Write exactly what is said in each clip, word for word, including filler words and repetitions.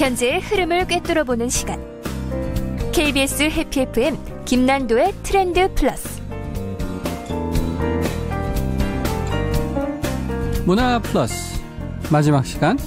현재의 흐름을 꿰뚫어보는 시간. 케이비에스 해피 에프엠 김난도의 트렌드 플러스. 문화 플러스 마지막 시간.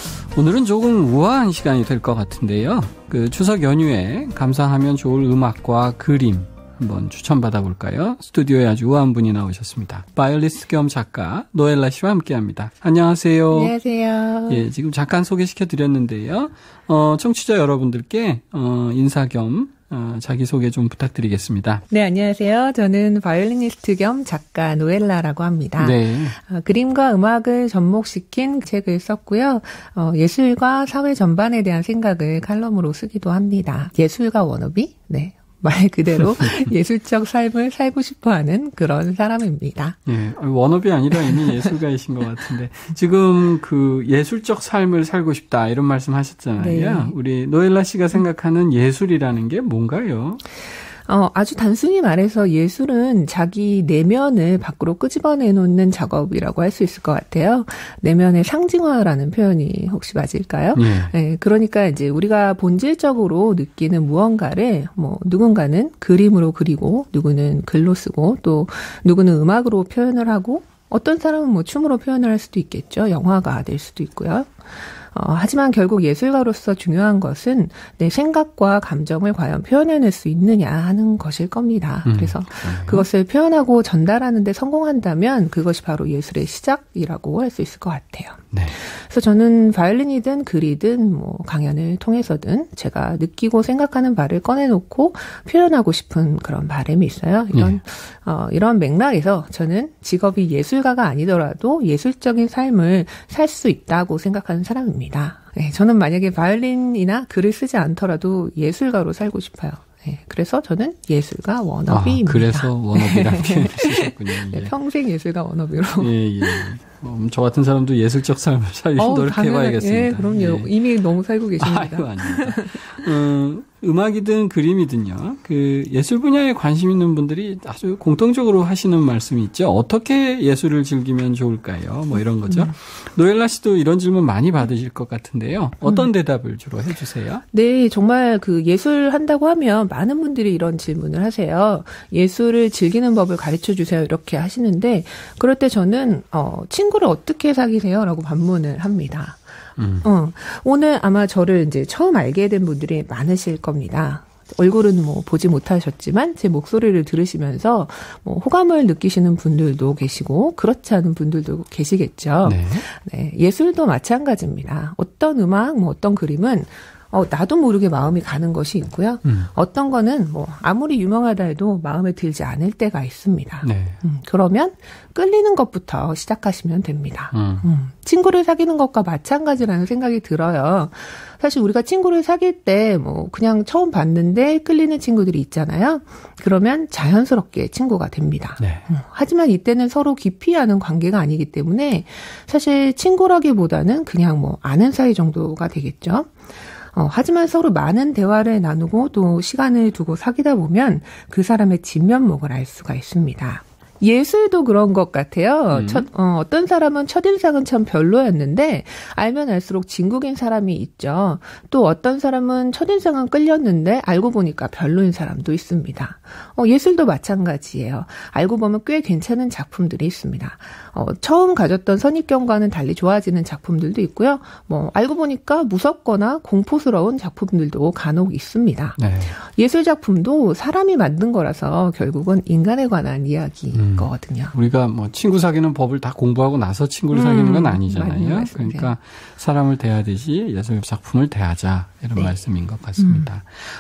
오늘은 조금 우아한 시간이 될 것 같은데요. 그 추석 연휴에 감상하면 좋을 음악과 그림 한번 추천받아 볼까요? 스튜디오에 아주 우아한 분이 나오셨습니다. 바이올리스트 겸 작가 노엘라 씨와 함께합니다. 안녕하세요. 안녕하세요. 예, 지금 잠깐 소개시켜 드렸는데요. 어, 청취자 여러분들께 어, 인사 겸 어, 자기소개 좀 부탁드리겠습니다. 네, 안녕하세요. 저는 바이올리니스트 겸 작가 노엘라라고 합니다. 네. 어, 그림과 음악을 접목시킨 책을 썼고요. 어, 예술과 사회 전반에 대한 생각을 칼럼으로 쓰기도 합니다. 예술가 워너비? 네. 말 그대로 예술적 삶을 살고 싶어하는 그런 사람입니다. 예, 워너비 아니라 이미 예술가이신 것 같은데 지금 그 예술적 삶을 살고 싶다 이런 말씀하셨잖아요. 네. 우리 노엘라 씨가 생각하는 예술이라는 게 뭔가요? 어, 아주 단순히 말해서 예술은 자기 내면을 밖으로 끄집어내놓는 작업이라고 할 수 있을 것 같아요. 내면의 상징화라는 표현이 혹시 맞을까요? 예. 네, 그러니까 이제 우리가 본질적으로 느끼는 무언가를 뭐 누군가는 그림으로 그리고 누구는 글로 쓰고 또 누구는 음악으로 표현을 하고 어떤 사람은 뭐 춤으로 표현을 할 수도 있겠죠. 영화가 될 수도 있고요. 어, 하지만 결국 예술가로서 중요한 것은 내 생각과 감정을 과연 표현해낼 수 있느냐 하는 것일 겁니다. 음, 그래서 그래요. 그것을 표현하고 전달하는 데 성공한다면 그것이 바로 예술의 시작이라고 할 수 있을 것 같아요. 네. 그래서 저는 바이올린이든 글이든 뭐 강연을 통해서든 제가 느끼고 생각하는 바를 꺼내놓고 표현하고 싶은 그런 바람이 있어요. 이런 네. 어, 이런 맥락에서 저는 직업이 예술가가 아니더라도 예술적인 삶을 살 수 있다고 생각하는 사람입니다. 네, 저는 만약에 바이올린이나 글을 쓰지 않더라도 예술가로 살고 싶어요. 네, 그래서 저는 예술가 워너비입니다. 아, 그래서 워너비라는 표현을 쓰셨군요. 네, 예. 평생 예술가 워너비로. 예, 예. 음, 저 같은 사람도 예술적 삶을 살려고 어, 노력해봐야겠습니다. 예, 그럼요. 예. 이미 너무 살고 계십니다. 아이고, 아닙니다. 음, 음악이든 그림이든요. 그 예술 분야에 관심 있는 분들이 아주 공통적으로 하시는 말씀이 있죠. 어떻게 예술을 즐기면 좋을까요? 뭐 이런 거죠. 음. 노엘라 씨도 이런 질문 많이 받으실 것 같은데요. 어떤 음. 대답을 주로 해주세요? 네, 정말 그 예술 한다고 하면 많은 분들이 이런 질문을 하세요. 예술을 즐기는 법을 가르쳐 주세요. 이렇게 하시는데 그럴 때 저는 어, 친구를 어떻게 사귀세요? 라고 반문을 합니다. 음. 어, 오늘 아마 저를 이제 처음 알게 된 분들이 많으실 겁니다. 얼굴은 뭐 보지 못하셨지만 제 목소리를 들으시면서 뭐 호감을 느끼시는 분들도 계시고 그렇지 않은 분들도 계시겠죠. 네. 네, 예술도 마찬가지입니다. 어떤 음악, 뭐 어떤 그림은 어, 나도 모르게 마음이 가는 것이 있고요. 음. 어떤 거는 뭐 아무리 유명하다 해도 마음에 들지 않을 때가 있습니다. 네. 음, 그러면 끌리는 것부터 시작하시면 됩니다. 음. 음, 친구를 사귀는 것과 마찬가지라는 생각이 들어요. 사실 우리가 친구를 사귈 때 뭐 그냥 처음 봤는데 끌리는 친구들이 있잖아요. 그러면 자연스럽게 친구가 됩니다. 네. 음, 하지만 이때는 서로 깊이 아는 관계가 아니기 때문에 사실 친구라기보다는 그냥 뭐 아는 사이 정도가 되겠죠. 어, 하지만 서로 많은 대화를 나누고 또 시간을 두고 사귀다 보면 그 사람의 진면목을 알 수가 있습니다. 예술도 그런 것 같아요. 음. 첫, 어, 어떤 사람은 첫인상은 참 별로였는데 알면 알수록 진국인 사람이 있죠. 또 어떤 사람은 첫인상은 끌렸는데 알고 보니까 별로인 사람도 있습니다. 어, 예술도 마찬가지예요. 알고 보면 꽤 괜찮은 작품들이 있습니다. 어, 처음 가졌던 선입견과는 달리 좋아지는 작품들도 있고요. 뭐 알고 보니까 무섭거나 공포스러운 작품들도 간혹 있습니다. 네. 예술 작품도 사람이 만든 거라서 결국은 인간에 관한 이야기. 음. 거거든요. 우리가 뭐 친구 사귀는 법을 다 공부하고 나서 친구를 음, 사귀는 건 아니잖아요. 그러니까 사람을 대하듯이 예술 작품을 대하자 이런 네. 말씀인 것 같습니다. 음.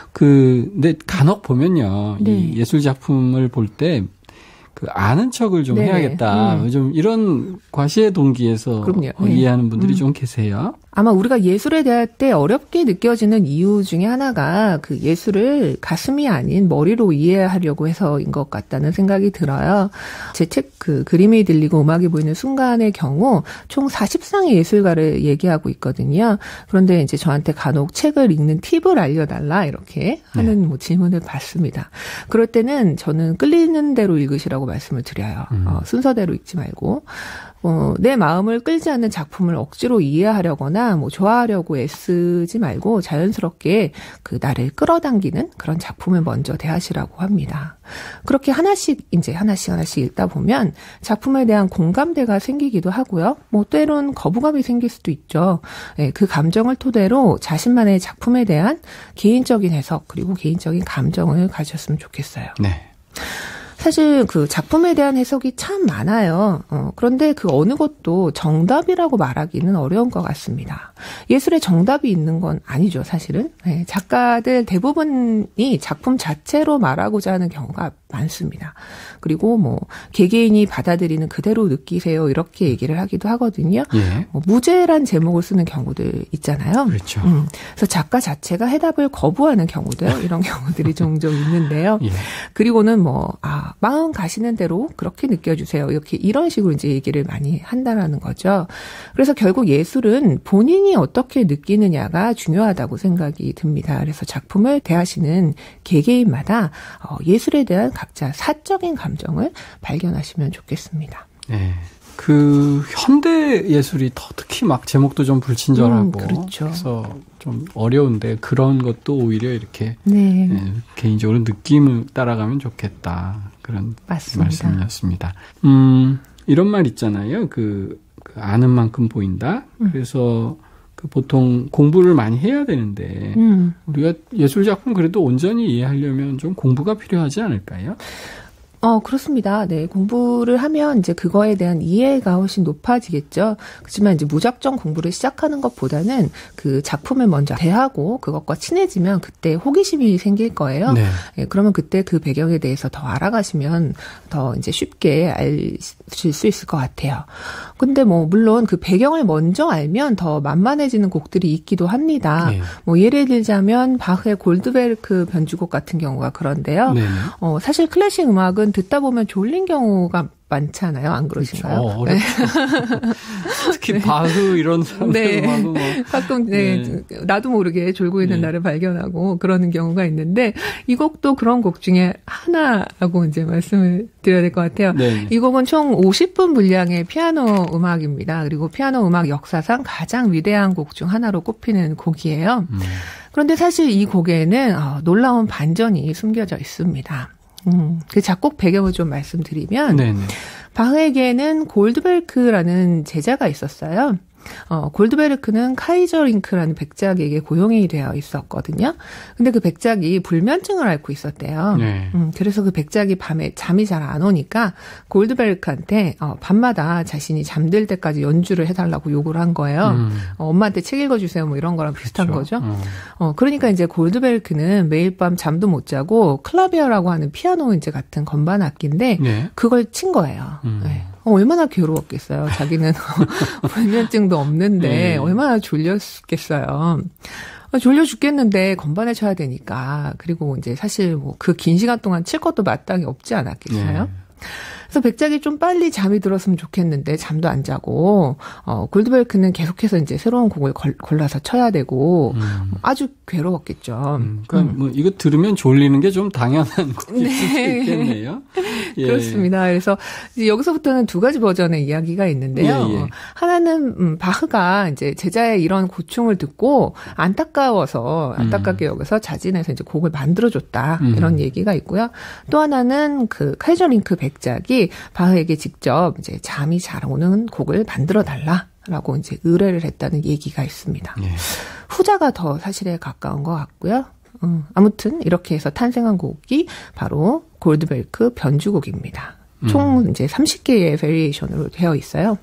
그 근데 간혹 보면요, 네. 이 예술 작품을 볼 때 그 아는 척을 좀 네. 해야겠다. 음. 좀 이런 과시의 동기에서 그럼요. 이해하는 분들이 음. 좀 계세요. 아마 우리가 예술에 대할 때 어렵게 느껴지는 이유 중에 하나가 그 예술을 가슴이 아닌 머리로 이해하려고 해서인 것 같다는 생각이 들어요. 제 책 그 그림이 들리고 음악이 보이는 순간의 경우 총 사십 쌍의 예술가를 얘기하고 있거든요. 그런데 이제 저한테 간혹 책을 읽는 팁을 알려달라 이렇게 하는 네. 뭐 질문을 받습니다. 그럴 때는 저는 끌리는 대로 읽으시라고 말씀을 드려요. 음. 어, 순서대로 읽지 말고. 어, 내 마음을 끌지 않는 작품을 억지로 이해하려거나 뭐 좋아하려고 애쓰지 말고 자연스럽게 그 나를 끌어당기는 그런 작품을 먼저 대하시라고 합니다. 그렇게 하나씩 이제 하나씩 하나씩 읽다 보면 작품에 대한 공감대가 생기기도 하고요. 뭐 때론 거부감이 생길 수도 있죠. 예, 그 감정을 토대로 자신만의 작품에 대한 개인적인 해석 그리고 개인적인 감정을 가졌으면 좋겠어요. 네. 사실 그 작품에 대한 해석이 참 많아요. 어, 그런데 그 어느 것도 정답이라고 말하기는 어려운 것 같습니다. 예술에 정답이 있는 건 아니죠, 사실은. 네, 작가들 대부분이 작품 자체로 말하고자 하는 경우가 많습니다. 그리고 뭐 개개인이 받아들이는 그대로 느끼세요 이렇게 얘기를 하기도 하거든요. 예. 뭐 무죄란 제목을 쓰는 경우들 있잖아요. 그렇죠. 음, 그래서 작가 자체가 해답을 거부하는 경우들 이런 경우들이 종종 있는데요. 예. 그리고는 뭐 아, 마음 가시는 대로 그렇게 느껴주세요. 이렇게 이런 식으로 이제 얘기를 많이 한다라는 거죠. 그래서 결국 예술은 본인이 어떻게 느끼느냐가 중요하다고 생각이 듭니다. 그래서 작품을 대하시는 개개인마다 어, 예술에 대한 각자 사적인 감정을 발견하시면 좋겠습니다. 네. 그 현대 예술이 더 특히 막 제목도 좀 불친절하고 음, 그렇죠. 그래서 좀 어려운데 그런 것도 오히려 이렇게 네. 네, 개인적으로 느낌을 따라가면 좋겠다 그런 맞습니다. 말씀이었습니다. 음, 이런 말 있잖아요. 그, 그 아는 만큼 보인다. 음. 그래서 그 보통 공부를 많이 해야 되는데 음. 우리가 예술 작품 그래도 온전히 이해하려면 좀 공부가 필요하지 않을까요? 어, 그렇습니다. 네. 공부를 하면 이제 그거에 대한 이해가 훨씬 높아지겠죠. 그렇지만 이제 무작정 공부를 시작하는 것보다는 그 작품을 먼저 대하고 그것과 친해지면 그때 호기심이 생길 거예요. 네. 예, 그러면 그때 그 배경에 대해서 더 알아가시면 더 이제 쉽게 아실 수 있을 것 같아요. 근데 뭐, 물론 그 배경을 먼저 알면 더 만만해지는 곡들이 있기도 합니다. 네. 뭐, 예를 들자면 바흐의 골드베르크 변주곡 같은 경우가 그런데요. 네. 어, 사실 클래식 음악은 듣다 보면 졸린 경우가 많잖아요. 안 그러신가요? 그렇죠. 어렵죠. 네. 특히 네. 바흐 이런 사람들 네. 음악은 뭐. 가끔 네. 네. 나도 모르게 졸고 있는 네. 날을 발견하고 그러는 경우가 있는데 이 곡도 그런 곡 중에 하나라고 이제 말씀을 드려야 될 것 같아요. 네. 이 곡은 총 오십 분 분량의 피아노 음악입니다. 그리고 피아노 음악 역사상 가장 위대한 곡 중 하나로 꼽히는 곡이에요. 음. 그런데 사실 이 곡에는 어, 놀라운 반전이 숨겨져 있습니다. 음, 그 작곡 배경을 좀 말씀드리면 네네. 바흐에게는 골드베르크라는 제자가 있었어요. 어, 골드베르크는 카이저링크라는 백작에게 고용이 되어 있었거든요. 근데 그 백작이 불면증을 앓고 있었대요. 네. 음, 그래서 그 백작이 밤에 잠이 잘 안 오니까 골드베르크한테 어, 밤마다 자신이 잠들 때까지 연주를 해달라고 요구를 한 거예요. 음. 어, 엄마한테 책 읽어주세요 뭐 이런 거랑 비슷한 그렇죠. 거죠. 음. 어, 그러니까 이제 골드베르크는 매일 밤 잠도 못 자고 클라비어라고 하는 피아노 이제 같은 건반 악기인데 네. 그걸 친 거예요. 음. 네. 어, 얼마나 괴로웠겠어요. 자기는 불면증도 없는데 네. 얼마나 졸렸겠어요. 졸려 죽겠는데 건반을 쳐야 되니까. 그리고 이제 사실 뭐 그 긴 시간 동안 칠 것도 마땅히 없지 않았겠어요. 네. 그래서 백작이 좀 빨리 잠이 들었으면 좋겠는데 잠도 안 자고 어, 골드베르크는 계속해서 이제 새로운 곡을 걸, 골라서 쳐야 되고 음. 아주 괴로웠겠죠. 음, 그러니까 음. 뭐 이거 들으면 졸리는 게 좀 당연한 곡일 네. 수도 있겠네요. 예. 그렇습니다. 그래서 이제 여기서부터는 두 가지 버전의 이야기가 있는데요. 예, 예. 하나는 음, 바흐가 이제 제자의 이런 고충을 듣고 안타까워서 안타깝게 음. 여기서 자진해서 이제 곡을 만들어줬다 음. 이런 얘기가 있고요. 또 하나는 그 카이저링크 백작이 바흐에게 직접 이제 잠이 잘 오는 곡을 만들어 달라라고 이제 의뢰를 했다는 얘기가 있습니다. 예. 후자가 더 사실에 가까운 것 같고요. 음, 아무튼 이렇게 해서 탄생한 곡이 바로 골드베르크 변주곡입니다. 총 음. 이제 삼십 개의 베리에이션으로 되어 있어요.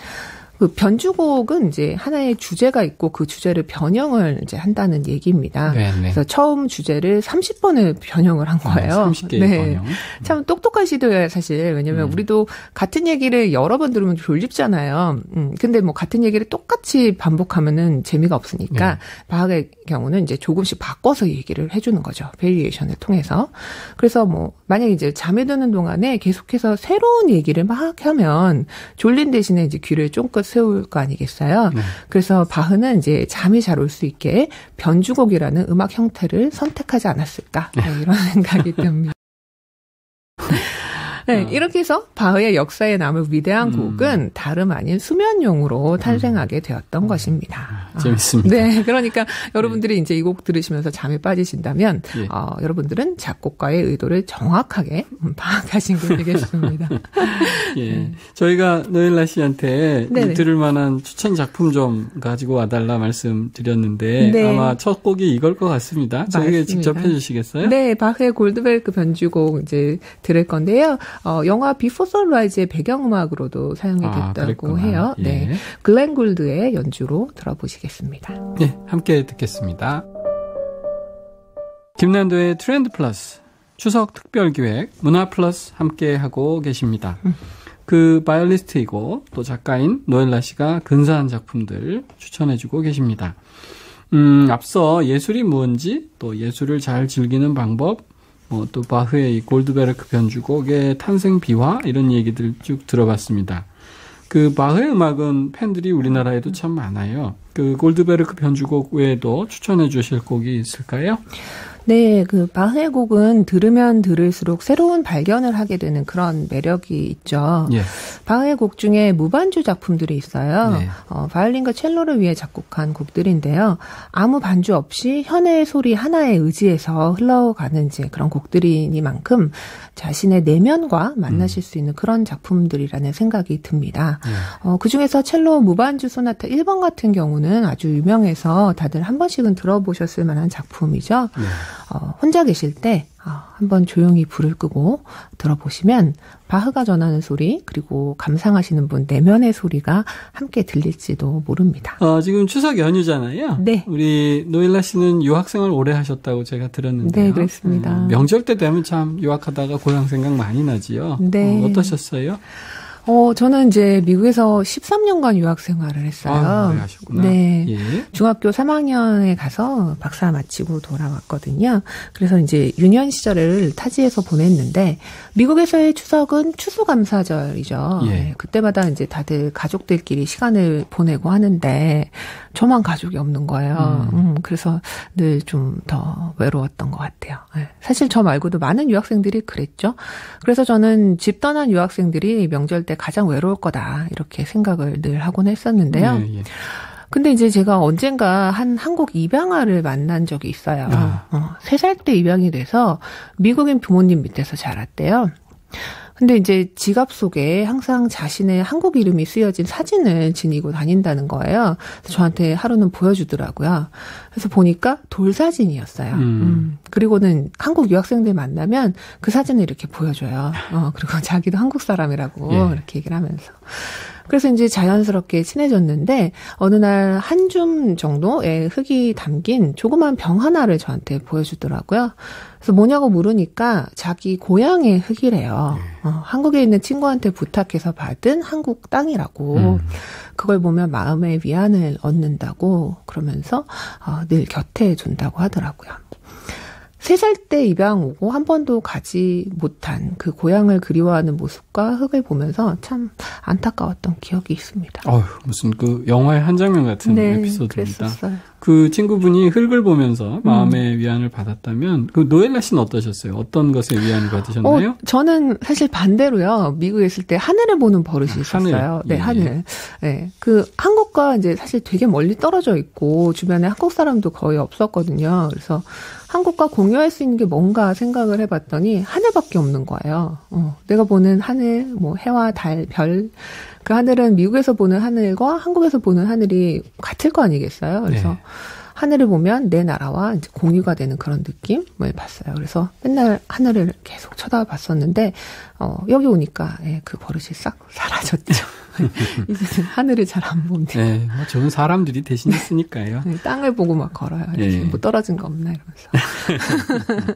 그 변주곡은 이제 하나의 주제가 있고 그 주제를 변형을 이제 한다는 얘기입니다. 네네. 그래서 처음 주제를 삼십 번을 변형을 한 거예요. 아, 삼십 개의 네. 변형. 참 똑똑한 시도예요, 사실. 왜냐면 음. 우리도 같은 얘기를 여러 번 들으면 졸립잖아요. 음, 근데 뭐 같은 얘기를 똑같이 반복하면은 재미가 없으니까 네. 바흐의 경우는 이제 조금씩 바꿔서 얘기를 해주는 거죠. 베리에이션을 통해서. 그래서 뭐 만약에 이제 잠에 드는 동안에 계속해서 새로운 얘기를 막 하면 졸린 대신에 이제 귀를 쫑긋 세울 거 아니겠어요. 네. 그래서 바흐는 이제 잠이 잘 올 수 있게 변주곡이라는 음악 형태를 선택하지 않았을까 네. 이런 생각이 듭니다. 네, 어. 이렇게 해서 바흐의 역사에 남을 위대한 음. 곡은 다름 아닌 수면용으로 탄생하게 되었던 음. 것입니다. 아, 재밌습니다. 네, 그러니까 여러분들이 네. 이제 이 곡 들으시면서 잠에 빠지신다면 예. 어, 여러분들은 작곡가의 의도를 정확하게 파악하신 게 되겠습니다. 예, 네. 저희가 노엘라 씨한테 들을 만한 추천 작품 좀 가지고 와달라 말씀드렸는데 네. 아마 첫 곡이 이걸 것 같습니다. 저에게 직접 해주시겠어요? 네, 바흐의 골드베르크 변주곡 이제 들을 건데요. 어, 영화 비포 선라이즈의 배경음악으로도 사용이 됐다고 아, 해요. 예. 네, 글렌 굴드의 연주로 들어보시겠습니다. 네, 함께 듣겠습니다. 김난도의 트렌드 플러스 추석 특별기획 문화 플러스 함께 하고 계십니다. 음. 그 바이올리스트이고 또 작가인 노엘라 씨가 근사한 작품들 추천해주고 계십니다. 음, 앞서 예술이 무언지 또 예술을 잘 즐기는 방법 뭐 또 바흐의 이 골드베르크 변주곡의 탄생 비화 이런 얘기들 쭉 들어봤습니다. 그 바흐의 음악은 팬들이 우리나라에도 참 많아요. 그 골드베르크 변주곡 외에도 추천해 주실 곡이 있을까요? 네, 그 바흐의 곡은 들으면 들을수록 새로운 발견을 하게 되는 그런 매력이 있죠. 예. 바흐의 곡 중에 무반주 작품들이 있어요. 네. 어, 바이올린과 첼로를 위해 작곡한 곡들인데요. 아무 반주 없이 현의 소리 하나에 의지해서 흘러가는 이제 그런 곡들이니만큼 자신의 내면과 만나실 음. 수 있는 그런 작품들이라는 생각이 듭니다. 네. 어, 그중에서 첼로 무반주 소나타 일 번 같은 경우는 아주 유명해서 다들 한 번씩은 들어보셨을 만한 작품이죠. 네. 어, 혼자 계실 때 어, 한번 조용히 불을 끄고 들어보시면 바흐가 전하는 소리 그리고 감상하시는 분 내면의 소리가 함께 들릴지도 모릅니다. 어, 지금 추석 연휴잖아요. 네. 우리 노엘라 씨는 유학생을 오래 하셨다고 제가 들었는데요. 네, 그렇습니다. 음, 명절 때 되면 참 유학하다가 고향 생각 많이 나지요. 네. 어, 어떠셨어요? 어, 저는 이제 미국에서 십삼 년간 유학 생활을 했어요. 아, 네, 하셨구나. 네. 예. 중학교 삼 학년에 가서 박사 마치고 돌아왔거든요. 그래서 이제 유년 시절을 타지에서 보냈는데, 미국에서의 추석은 추수감사절이죠. 예. 네, 그때마다 이제 다들 가족들끼리 시간을 보내고 하는데, 저만 가족이 없는 거예요. 음. 음, 그래서 늘 좀 더 외로웠던 것 같아요. 네. 사실 저 말고도 많은 유학생들이 그랬죠. 그래서 저는 집 떠난 유학생들이 명절 때 가장 외로울 거다 이렇게 생각을 늘 하곤 했었는데요. 예, 예. 근데 이제 제가 언젠가 한 한국 입양아를 만난 적이 있어요. 아. 어, 세 살 때 입양이 돼서 미국인 부모님 밑에서 자랐대요. 근데 이제 지갑 속에 항상 자신의 한국 이름이 쓰여진 사진을 지니고 다닌다는 거예요. 그래서 저한테 하루는 보여주더라고요. 그래서 보니까 돌사진이었어요. 음. 음. 그리고는 한국 유학생들 만나면 그 사진을 이렇게 보여줘요. 어, 그리고 자기도 한국 사람이라고 예. 이렇게 얘기를 하면서. 그래서 이제 자연스럽게 친해졌는데 어느 날 한 줌 정도의 흙이 담긴 조그만 병 하나를 저한테 보여주더라고요. 그래서 뭐냐고 물으니까 자기 고향의 흙이래요. 어, 한국에 있는 친구한테 부탁해서 받은 한국 땅이라고. 음. 그걸 보면 마음의 위안을 얻는다고 그러면서 어, 늘 곁에 준다고 하더라고요. 세 살 때 입양 오고 한 번도 가지 못한 그 고향을 그리워하는 모습과 흙을 보면서 참 안타까웠던 기억이 있습니다. 어휴, 무슨 그 영화의 한 장면 같은 네, 에피소드입니다. 그랬었어요. 그 친구분이 흙을 보면서 마음의 음. 위안을 받았다면 그 노엘라 씨는 어떠셨어요? 어떤 것에 위안을 받으셨나요? 어, 저는 사실 반대로요. 미국에 있을 때 하늘을 보는 버릇이 아, 있었어요. 하늘. 네, 예. 하늘. 네, 그 한국과 이제 사실 되게 멀리 떨어져 있고 주변에 한국 사람도 거의 없었거든요. 그래서 한국과 공유할 수 있는 게 뭔가 생각을 해봤더니 하늘밖에 없는 거예요. 어, 내가 보는 하늘, 뭐 해와 달, 별, 그 하늘은 미국에서 보는 하늘과 한국에서 보는 하늘이 같을 거 아니겠어요? 그래서 네. 하늘을 보면 내 나라와 이제 공유가 되는 그런 느낌을 봤어요. 그래서 맨날 하늘을 계속 쳐다봤었는데 어, 여기 오니까 예, 그 버릇이 싹 사라졌죠. 이제는 하늘을 잘 안 봅니다. 네, 뭐 좋은 사람들이 대신했으니까요. 네, 땅을 보고 막 걸어요. 이렇게 네. 뭐 떨어진 거 없나 이러면서.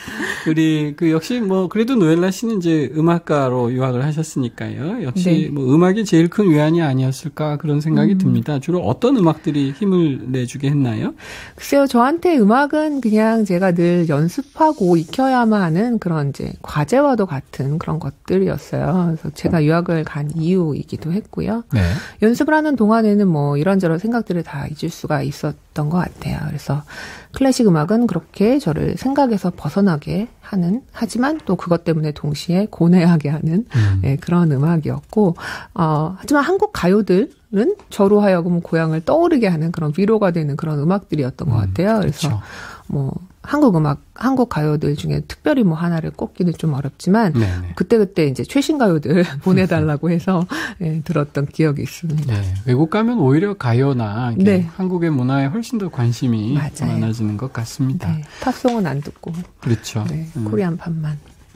우리 그 역시 뭐 그래도 노엘라 씨는 이제 음악가로 유학을 하셨으니까요. 역시 네. 뭐 음악이 제일 큰 위안이 아니었을까 그런 생각이 음. 듭니다. 주로 어떤 음악들이 힘을 내주게 했나요? 글쎄요, 저한테 음악은 그냥 제가 늘 연습하고 익혀야만 하는 그런 이제 과제와도 같은 그런 것들이었어요. 그래서 제가 유학을 간 이유이기도 되기도 했고요. 네. 연습을 하는 동안에는 뭐 이런저런 생각들을 다 잊을 수가 있었던 것 같아요. 그래서 클래식 음악은 그렇게 저를 생각에서 벗어나게 하는, 하지만 또 그것 때문에 동시에 고뇌하게 하는 음. 네, 그런 음악이었고, 어, 하지만 한국 가요들은 저로 하여금 고향을 떠오르게 하는 그런 위로가 되는 그런 음악들이었던 것 같아요. 음, 그래서 그렇죠. 뭐 한국 음악, 한국 가요들 중에 특별히 뭐 하나를 꼽기는 좀 어렵지만 네네. 그때그때 이제 최신 가요들 보내달라고 해서 네, 들었던 기억이 있습니다. 네, 외국 가면 오히려 가요나 네. 한국의 문화에 훨씬 더 관심이 맞아요. 많아지는 것 같습니다. 네, 팝송은 안 듣고. 그렇죠. 네, 코리안 팝만.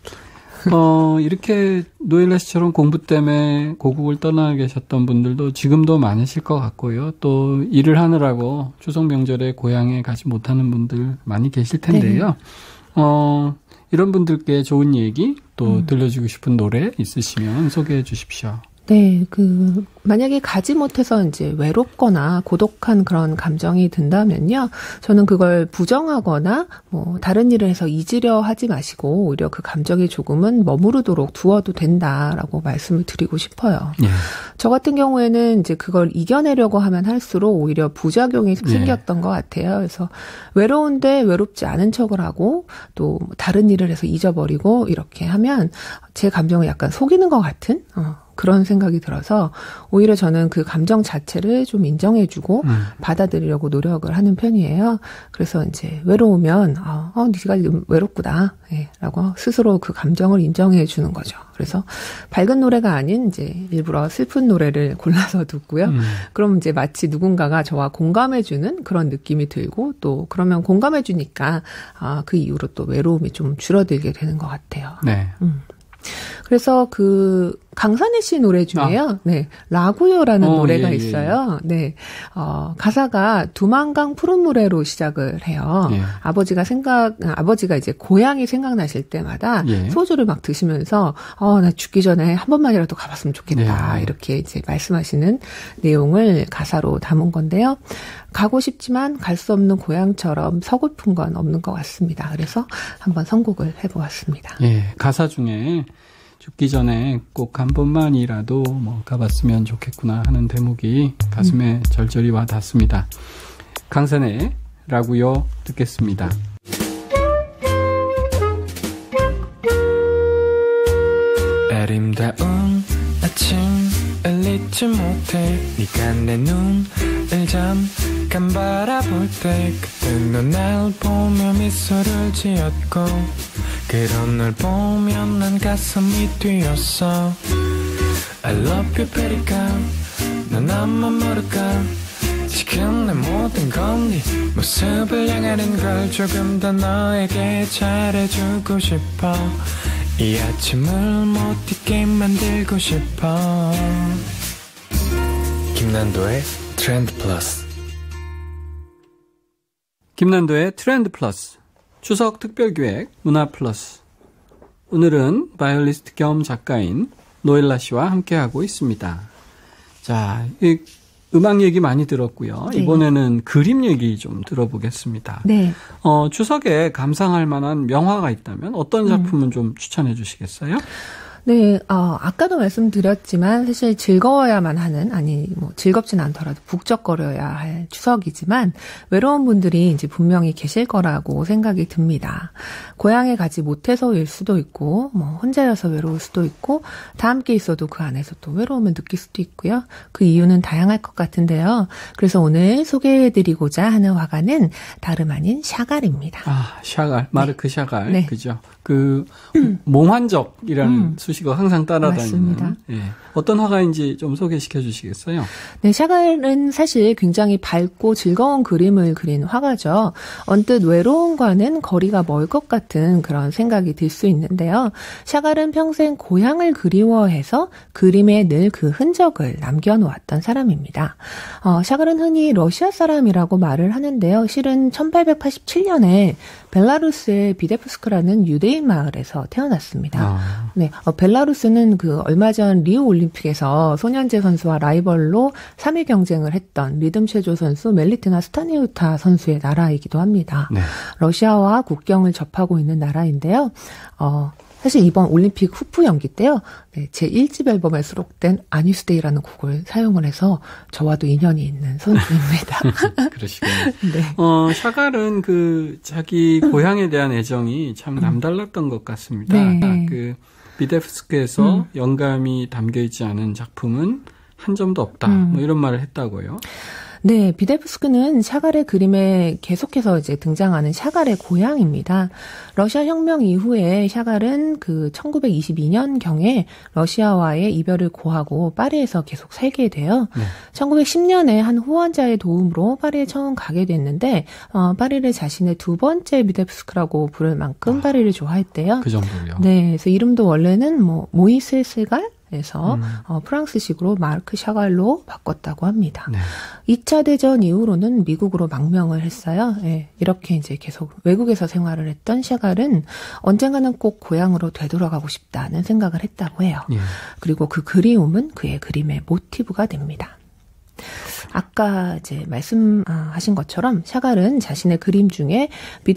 어, 이렇게 노엘라 씨처럼 공부 때문에 고국을 떠나 계셨던 분들도 지금도 많으실 것 같고요. 또 일을 하느라고 추석 명절에 고향에 가지 못하는 분들 많이 계실 텐데요. 네. 어, 이런 분들께 좋은 얘기 또 음. 들려주고 싶은 노래 있으시면 소개해 주십시오. 네, 그, 만약에 가지 못해서 이제 외롭거나 고독한 그런 감정이 든다면요. 저는 그걸 부정하거나 뭐 다른 일을 해서 잊으려 하지 마시고 오히려 그 감정이 조금은 머무르도록 두어도 된다라고 말씀을 드리고 싶어요. 예. 저 같은 경우에는 이제 그걸 이겨내려고 하면 할수록 오히려 부작용이 생겼던 예. 것 같아요. 그래서 외로운데 외롭지 않은 척을 하고 또 다른 일을 해서 잊어버리고 이렇게 하면 제 감정을 약간 속이는 것 같은, 어. 그런 생각이 들어서 오히려 저는 그 감정 자체를 좀 인정해주고 음. 받아들이려고 노력을 하는 편이에요. 그래서 이제 외로우면 어, 어 네가 지금 외롭구나 예, 라고 스스로 그 감정을 인정해주는 거죠. 그래서 밝은 노래가 아닌 이제 일부러 슬픈 노래를 골라서 듣고요. 음. 그럼 이제 마치 누군가가 저와 공감해주는 그런 느낌이 들고 또 그러면 공감해주니까 아, 그 이후로 또 외로움이 좀 줄어들게 되는 것 같아요. 네. 음. 그래서 그 강산희 씨 노래 중에요. 아. 네. 라구요라는 어, 노래가 예, 있어요. 예. 네. 어, 가사가 두만강 푸른 물에로 시작을 해요. 예. 아버지가 생각 아버지가 이제 고향이 생각나실 때마다 예. 소주를 막 드시면서 어, 나 죽기 전에 한 번만이라도 가봤으면 좋겠다. 예. 이렇게 이제 말씀하시는 내용을 가사로 담은 건데요. 가고 싶지만 갈 수 없는 고향처럼 서글픈 건 없는 것 같습니다. 그래서 한번 선곡을 해보았습니다. 예, 가사 중에 죽기 전에 꼭 한 번만이라도 뭐 가봤으면 좋겠구나 하는 대목이 가슴에 음. 절절히 와 닿습니다. 강산의 라구요 듣겠습니다. 아름다운 아침을 잊지 못해 네가 내 눈을 잠깐 바라볼 때 그때 넌 날 보며 미소를 지었고 그런 널 보면 난 가슴이 뛰었어 I love you pretty girl 넌 나만 모를까 지금 내 모든 건 네 모습을 향하는 걸 조금 더 너에게 잘해주고 싶어 이 아침을 못 잊게 만들고 싶어 김난도의 트렌드 플러스 김난도의 트렌드 플러스 추석 특별기획 문화 플러스 오늘은 바이올리스트 겸 작가인 노엘라 씨와 함께하고 있습니다. 자, 이 음악 얘기 많이 들었고요. 네. 이번에는 그림 얘기 좀 들어보겠습니다. 네. 어, 추석에 감상할 만한 명화가 있다면 어떤 작품은 음. 좀 추천해 주시겠어요? 네, 어, 아까도 말씀드렸지만 사실 즐거워야만 하는, 아니, 뭐, 즐겁진 않더라도 북적거려야 할 추석이지만 외로운 분들이 이제 분명히 계실 거라고 생각이 듭니다. 고향에 가지 못해서일 수도 있고, 뭐, 혼자여서 외로울 수도 있고, 다 함께 있어도 그 안에서 또 외로움을 느낄 수도 있고요. 그 이유는 다양할 것 같은데요. 그래서 오늘 소개해드리고자 하는 화가는 다름 아닌 샤갈입니다. 아, 샤갈. 마르크 네. 샤갈. 네. 그죠. 그, 몽환적이라는 음. 수식어 항상 따라다니는. 맞습니다. 예. 어떤 화가인지 좀 소개시켜 주시겠어요? 네, 샤갈은 사실 굉장히 밝고 즐거운 그림을 그린 화가죠. 언뜻 외로움과는 거리가 멀 것 같은 그런 생각이 들 수 있는데요. 샤갈은 평생 고향을 그리워해서 그림에 늘 그 흔적을 남겨놓았던 사람입니다. 어, 샤갈은 흔히 러시아 사람이라고 말을 하는데요. 실은 천팔백팔십칠 년에 벨라루스의 비데프스크라는 유대인 마을에서 태어났습니다. 아. 네, 어, 벨라루스는 그 얼마 전 리우 올림픽에서 소년제 선수와 라이벌로 삼 위 경쟁을 했던 리듬 체조 선수 멜리티나 스타니우타 선수의 나라이기도 합니다. 네. 러시아와 국경을 접하고 있는 나라인데요. 어, 사실 이번 올림픽 후프 연기 때요. 네, 제일 집 앨범에 수록된 아뉴스데이라는 곡을 사용을 해서 저와도 인연이 있는 선수입니다. 그러시군요. 네. 어, 샤갈은 그 자기 고향에 대한 애정이 참 남달랐던 것 같습니다. 네. 그 비데프스크에서 음. 영감이 담겨 있지 않은 작품은 한 점도 없다. 음. 뭐 이런 말을 했다고요. 네, 비데프스크는 샤갈의 그림에 계속해서 이제 등장하는 샤갈의 고향입니다. 러시아 혁명 이후에 샤갈은 그 천구백이십이 년경에 러시아와의 이별을 고하고 파리에서 계속 살게 돼요. 네. 천구백십 년에 한 후원자의 도움으로 파리에 처음 가게 됐는데 어, 파리를 자신의 두 번째 비데프스크라고 부를 만큼 아, 파리를 좋아했대요. 그 정도요. 네, 그래서 이름도 원래는 뭐 모이스 세갈 에서 음. 어, 프랑스식으로 마르크 샤갈로 바꿨다고 합니다. 네. 이 차 대전 이후로는 미국으로 망명을 했어요. 예, 이렇게 이제 계속 외국에서 생활을 했던 샤갈은 언젠가는 꼭 고향으로 되돌아가고 싶다는 생각을 했다고 해요. 예. 그리고 그 그리움은 그의 그림의 모티브가 됩니다. 아까 이제 말씀하신 것처럼 샤갈은 자신의 그림 중에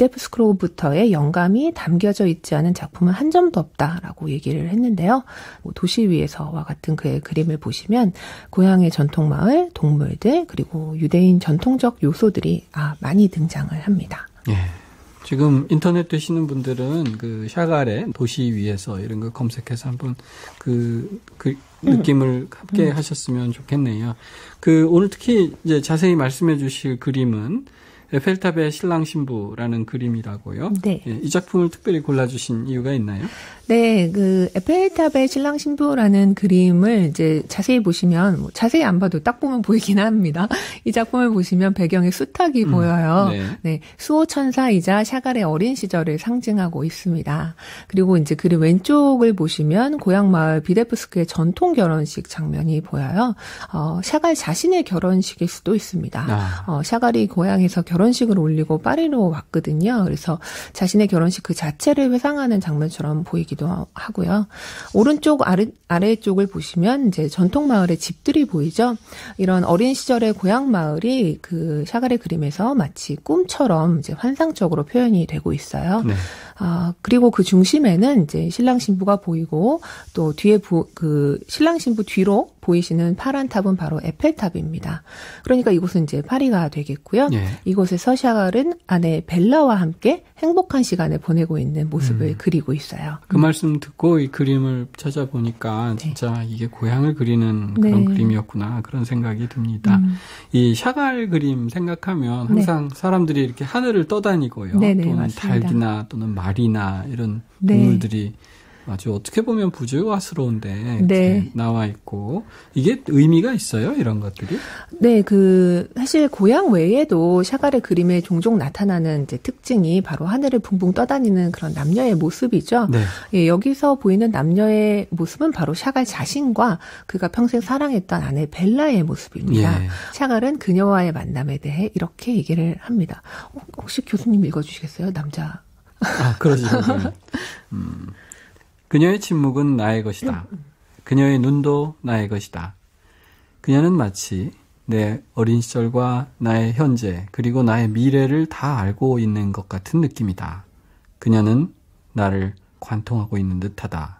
비데프스크로부터의 영감이 담겨져 있지 않은 작품은 한 점도 없다라고 얘기를 했는데요. 뭐 도시 위에서와 같은 그의 그림을 보시면 고향의 전통마을, 동물들 그리고 유대인 전통적 요소들이 아, 많이 등장을 합니다. 예. 지금 인터넷 되시는 분들은 그 샤갈의 도시 위에서 이런 거 검색해서 한번 그, 그 느낌을 함께 음. 하셨으면 좋겠네요. 그 오늘 특히 이제 자세히 말씀해 주실 그림은 에펠탑의 신랑 신부라는 그림이라고요. 네. 예, 이 작품을 특별히 골라주신 이유가 있나요? 네, 그 에펠탑의 신랑 신부라는 그림을 이제 자세히 보시면 뭐 자세히 안 봐도 딱 보면 보이긴 합니다. 이 작품을 보시면 배경에 수탉이 음, 보여요. 네. 네, 수호 천사이자 샤갈의 어린 시절을 상징하고 있습니다. 그리고 이제 그림 왼쪽을 보시면 고향 마을 비데프스크의 전통 결혼식 장면이 보여요. 어, 샤갈 자신의 결혼식일 수도 있습니다. 아. 어, 샤갈이 고향에서 결혼식을 올리고 파리로 왔거든요. 그래서 자신의 결혼식 그 자체를 회상하는 장면처럼 보이기도 하고요. 오른쪽 아래, 아래쪽을 보시면 이제 전통 마을의 집들이 보이죠. 이런 어린 시절의 고향 마을이 그 샤갈의 그림에서 마치 꿈처럼 이제 환상적으로 표현이 되고 있어요. 네. 아, 그리고 그 중심에는 이제 신랑 신부가 보이고 또 뒤에 부, 그 신랑 신부 뒤로 보이시는 파란 탑은 바로 에펠탑입니다. 그러니까 이곳은 이제 파리가 되겠고요. 예. 이곳에서 샤갈은 아내 벨라와 함께 행복한 시간을 보내고 있는 모습을 음. 그리고 있어요. 그 음. 말씀 듣고 이 그림을 찾아보니까 진짜 네. 이게 고향을 그리는 그런 네. 그림이었구나 그런 생각이 듭니다. 음. 이 샤갈 그림 생각하면 항상 네. 사람들이 이렇게 하늘을 떠다니고요. 네네, 또는 맞습니다. 닭이나 또는 말이나 이런 네. 동물들이 아주 어떻게 보면 부조화스러운데 이렇게 네. 나와 있고 이게 의미가 있어요? 이런 것들이? 네, 그 사실 고향 외에도 샤갈의 그림에 종종 나타나는 이제 특징이 바로 하늘을 붕붕 떠다니는 그런 남녀의 모습이죠. 네. 예, 여기서 보이는 남녀의 모습은 바로 샤갈 자신과 그가 평생 사랑했던 아내 벨라의 모습입니다. 예. 샤갈은 그녀와의 만남에 대해 이렇게 얘기를 합니다. 혹시 교수님 읽어주시겠어요? 남자. 아, 그러시군요. 음. 그녀의 침묵은 나의 것이다. 그녀의 눈도 나의 것이다. 그녀는 마치 내 어린 시절과 나의 현재 그리고 나의 미래를 다 알고 있는 것 같은 느낌이다. 그녀는 나를 관통하고 있는 듯하다.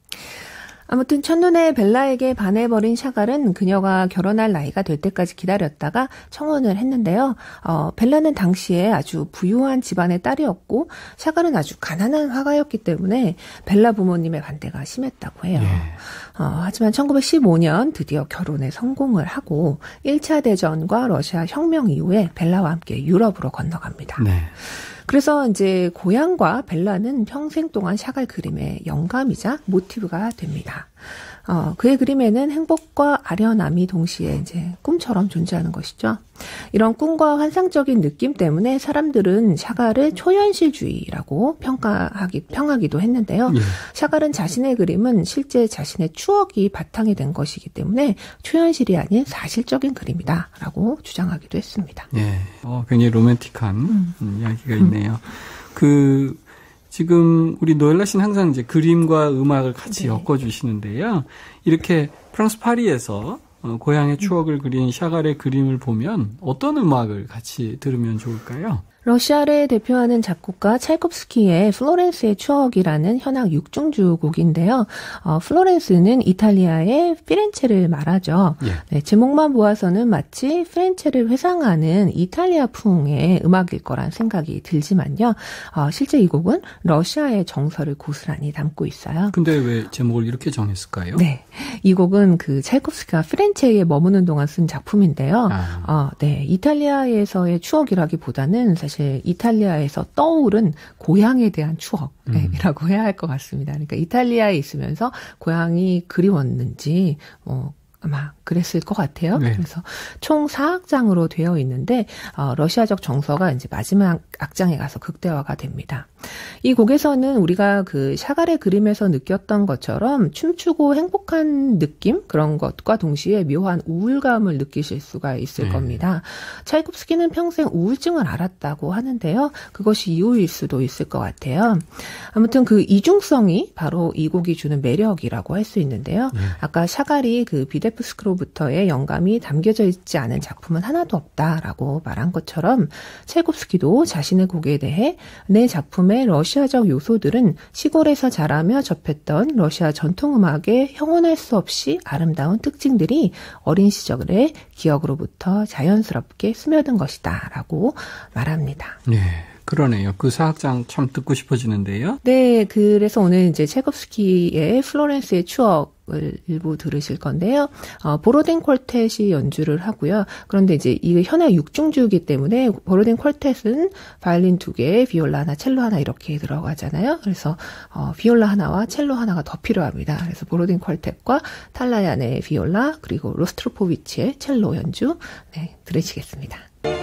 아무튼 첫눈에 벨라에게 반해버린 샤갈은 그녀가 결혼할 나이가 될 때까지 기다렸다가 청혼을 했는데요. 어, 벨라는 당시에 아주 부유한 집안의 딸이었고 샤갈은 아주 가난한 화가였기 때문에 벨라 부모님의 반대가 심했다고 해요. 예. 어, 하지만 천구백십오 년 드디어 결혼에 성공을 하고 일 차 대전과 러시아 혁명 이후에 벨라와 함께 유럽으로 건너갑니다. 네. 그래서 이제 고향과 벨라는 평생 동안 샤갈 그림의 영감이자 모티브가 됩니다. 어, 그의 그림에는 행복과 아련함이 동시에 이제 꿈처럼 존재하는 것이죠. 이런 꿈과 환상적인 느낌 때문에 사람들은 샤갈을 초현실주의라고 평가하기, 평하기도 했는데요. 예. 샤갈은 자신의 그림은 실제 자신의 추억이 바탕이 된 것이기 때문에 초현실이 아닌 사실적인 그림이다라고 주장하기도 했습니다. 예, 어, 굉장히 로맨틱한 음. 이야기가 있네요. 음. 그 지금 우리 노엘라 씨는 항상 이제 그림과 음악을 같이 네. 엮어주시는데요. 이렇게 프랑스 파리에서 어, 고향의 추억을 그린 샤갈의 그림을 보면 어떤 음악을 같이 들으면 좋을까요? 러시아를 대표하는 작곡가 차이콥스키의 플로렌스의 추억이라는 현악 육중주 곡인데요. 어, 플로렌스는 이탈리아의 피렌체를 말하죠. 예. 네, 제목만 보아서는 마치 피렌체를 회상하는 이탈리아풍의 음악일 거란 생각이 들지만요. 어, 실제 이 곡은 러시아의 정서를 고스란히 담고 있어요. 근데 왜 제목을 이렇게 정했을까요? 네, 이 곡은 그 차이콥스키가 피렌체에 머무는 동안 쓴 작품인데요. 아. 어, 네, 이탈리아에서의 추억이라기보다는 사실 이탈리아에서 떠오른 고향에 대한 추억이라고 음. 해야 할 것 같습니다. 그러니까 이탈리아에 있으면서 고향이 그리웠는지 뭐 아마 그랬을 것 같아요. 네. 그래서 총 사 악장으로 되어 있는데 어, 러시아적 정서가 이제 마지막 악장에 가서 극대화가 됩니다. 이 곡에서는 우리가 그 샤갈의 그림에서 느꼈던 것처럼 춤추고 행복한 느낌 그런 것과 동시에 묘한 우울감을 느끼실 수가 있을 네. 겁니다. 차이콥스키는 평생 우울증을 앓았다고 하는데요. 그것이 이유일 수도 있을 것 같아요. 아무튼 그 이중성이 바로 이 곡이 주는 매력이라고 할 수 있는데요. 네. 아까 샤갈이 그 비데프스크로부터의 영감이 담겨져 있지 않은 작품은 하나도 없다라고 말한 것처럼 차이콥스키도 자신의 곡에 대해 내 작품의 러시아적 요소들은 시골에서 자라며 접했던 러시아 전통음악의 형언할 수 없이 아름다운 특징들이 어린 시절의 기억으로부터 자연스럽게 스며든 것이다 라고 말합니다. 네. 그러네요. 그 사악장 참 듣고 싶어지는데요. 네, 그래서 오늘 이제 차이콥스키의 플로렌스의 추억을 일부 들으실 건데요. 어, 보로딘 퀄텟이 연주를 하고요. 그런데 이제 이게 현악 육중주이기 때문에 보로딘 퀄텟은 바이올린 두 개, 비올라 하나, 첼로 하나 이렇게 들어가잖아요. 그래서 어, 비올라 하나와 첼로 하나가 더 필요합니다. 그래서 보로딘 퀄텟과 탈라얀의 비올라 그리고 로스트로포비치의 첼로 연주 네, 들으시겠습니다.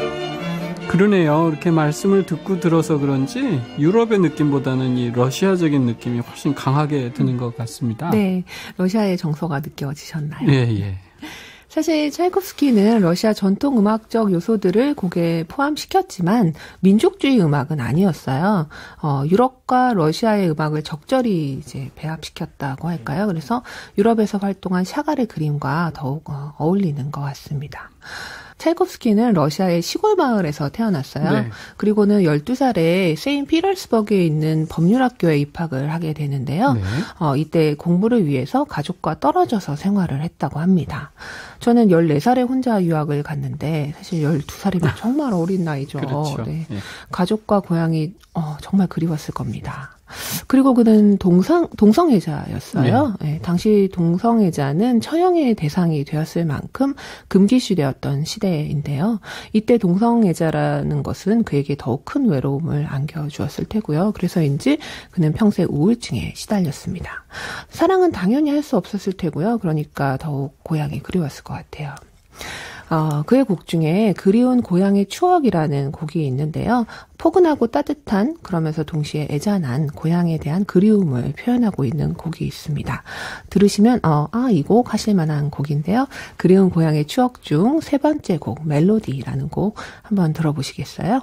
그러네요. 이렇게 말씀을 듣고 들어서 그런지 유럽의 느낌보다는 이 러시아적인 느낌이 훨씬 강하게 드는 것 같습니다. 네, 러시아의 정서가 느껴지셨나요? 예, 예. 사실 차이콥스키는 러시아 전통 음악적 요소들을 곡에 포함시켰지만 민족주의 음악은 아니었어요. 어, 유럽과 러시아의 음악을 적절히 이제 배합시켰다고 할까요? 그래서 유럽에서 활동한 샤갈의 그림과 더욱 어, 어울리는 것 같습니다. 차이콥스키는 러시아의 시골 마을에서 태어났어요. 네. 그리고는 열두 살에 세인 피터스버그에 있는 법률학교에 입학을 하게 되는데요. 네. 어, 이때 공부를 위해서 가족과 떨어져서 생활을 했다고 합니다. 저는 열네 살에 혼자 유학을 갔는데 사실 열두 살이면 정말 어린 나이죠. 그렇죠. 네. 네. 가족과 고향이 어, 정말 그리웠을 겁니다. 그리고 그는 동성, 동성애자였어요. 네. 네, 당시 동성애자는 처형의 대상이 되었을 만큼 금기시되었던 시대인데요. 이때 동성애자라는 것은 그에게 더욱 큰 외로움을 안겨주었을 테고요. 그래서인지 그는 평생 우울증에 시달렸습니다. 사랑은 당연히 할 수 없었을 테고요. 그러니까 더욱 고향이 그리웠을 것 같아요. 어, 그의 곡 중에 그리운 고향의 추억이라는 곡이 있는데요. 포근하고 따뜻한 그러면서 동시에 애잔한 고향에 대한 그리움을 표현하고 있는 곡이 있습니다. 들으시면 어, 아, 이 곡 하실 만한 곡인데요. 그리운 고향의 추억 중 세 번째 곡 멜로디라는 곡 한번 들어보시겠어요?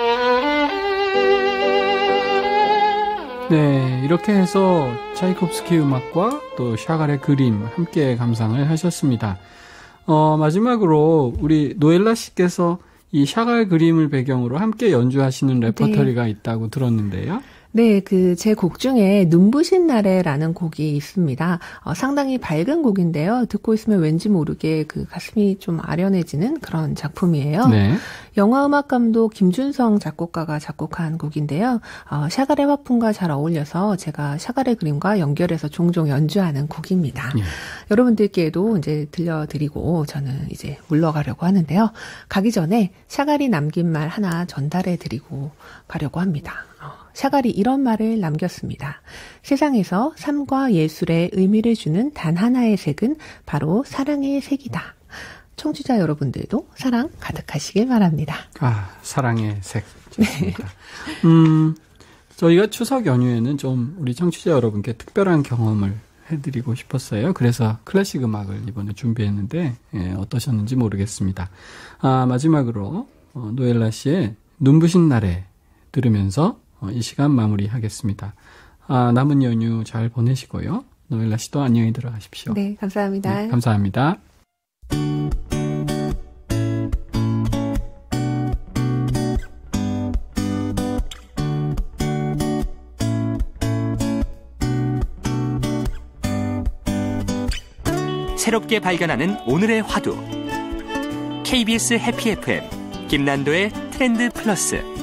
네, 이렇게 해서 차이콥스키 음악과 또 샤갈의 그림 함께 감상을 하셨습니다. 어, 마지막으로 우리 노엘라 씨께서 이 샤갈 그림을 배경으로 함께 연주하시는 레퍼토리가 네. 있다고 들었는데요. 네, 그 제 곡 중에 눈부신 날에라는 곡이 있습니다. 어, 상당히 밝은 곡인데요. 듣고 있으면 왠지 모르게 그 가슴이 좀 아련해지는 그런 작품이에요. 네. 영화음악 감독 김준성 작곡가가 작곡한 곡인데요. 어, 샤갈의 화풍과 잘 어울려서 제가 샤갈의 그림과 연결해서 종종 연주하는 곡입니다. 네. 여러분들께도 이제 들려드리고 저는 이제 물러가려고 하는데요. 가기 전에 샤갈이 남긴 말 하나 전달해드리고 가려고 합니다. 어, 샤갈이 이런 말을 남겼습니다. 세상에서 삶과 예술에 의미를 주는 단 하나의 색은 바로 사랑의 색이다. 청취자 여러분들도 사랑 가득하시길 바랍니다. 아, 사랑의 색. 좋습니다. 네. 음, 저희가 추석 연휴에는 좀 우리 청취자 여러분께 특별한 경험을 해드리고 싶었어요. 그래서 클래식 음악을 이번에 준비했는데 예, 어떠셨는지 모르겠습니다. 아, 마지막으로 어, 노엘라 씨의 눈부신 날에 들으면서 어, 이 시간 마무리하겠습니다. 아, 남은 연휴 잘 보내시고요. 노엘라 씨도 안녕히 들어가십시오. 네, 감사합니다. 네, 감사합니다. 새롭게 발견하는 오늘의 화두. 케이비에스 해피 에프엠 김난도의 트렌드 플러스.